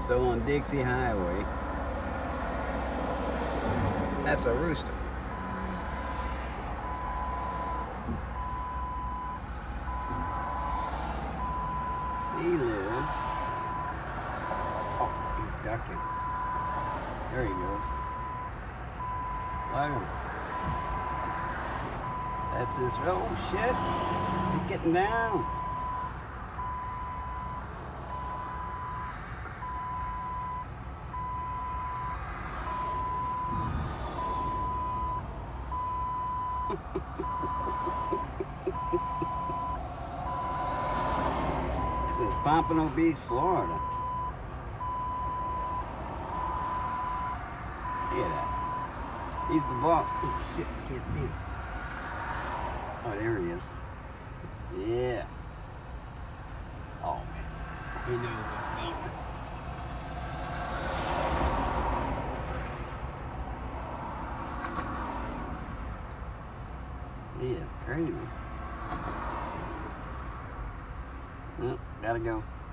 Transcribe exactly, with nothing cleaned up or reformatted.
So on Dixie Highway, that's a rooster. He lives. Oh, he's ducking. There he goes. Look at him. That's his. Oh shit! He's getting down. This is Pompano Beach, Florida. Look at that. He's the boss. Oh shit, I can't see him. Oh, there he is. Yeah. Oh man, he knows that thing. He is crazy. Oh, gotta go.